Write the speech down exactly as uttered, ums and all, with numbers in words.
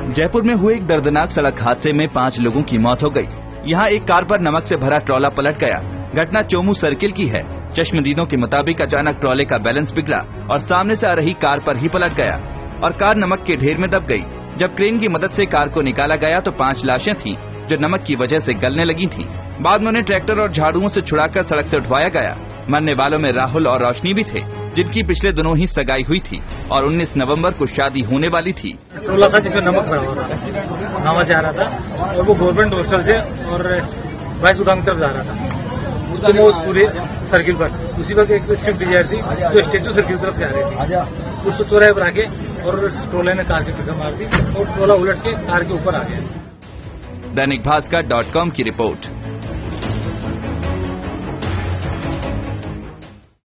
जयपुर में हुए एक दर्दनाक सड़क हादसे में पांच लोगों की मौत हो गई। यहाँ एक कार पर नमक से भरा ट्रॉला पलट गया। घटना चोमू सर्किल की है। चश्मदीदों के मुताबिक अचानक ट्रॉले का बैलेंस बिगड़ा और सामने से आ रही कार पर ही पलट गया और कार नमक के ढेर में दब गई। जब क्रेन की मदद से कार को निकाला गया तो पांच लाशें थीं जो नमक की वजह से गलने लगी थीं। बाद में उन्हें ट्रैक्टर और झाड़ुओं से छुड़ाकर सड़क से उठवाया गया। मरने वालों में राहुल और रोशनी भी थे, जिनकी पिछले दिनों ही सगाई हुई थी और उन्नीस नवंबर को शादी होने वाली थी। ट्रोला था जिसमें नमक भरा हुआ था, नावा जा रहा था और वो गवर्नमेंट हॉस्टल से और बाईस उड़ान तरफ जा रहा था। उस पूरे सर्किल पर उसी वक्त एक स्विफ्ट डिजायर थी जो स्टेचू सर्किल तरफ से आ रही थी। उसको चौराहे पर आके और ट्रोला ने कार की टक्कर मार दी और ट्रोला उलट के कार के ऊपर आ गया। दैनिक भास्कर डॉट कॉम की रिपोर्ट।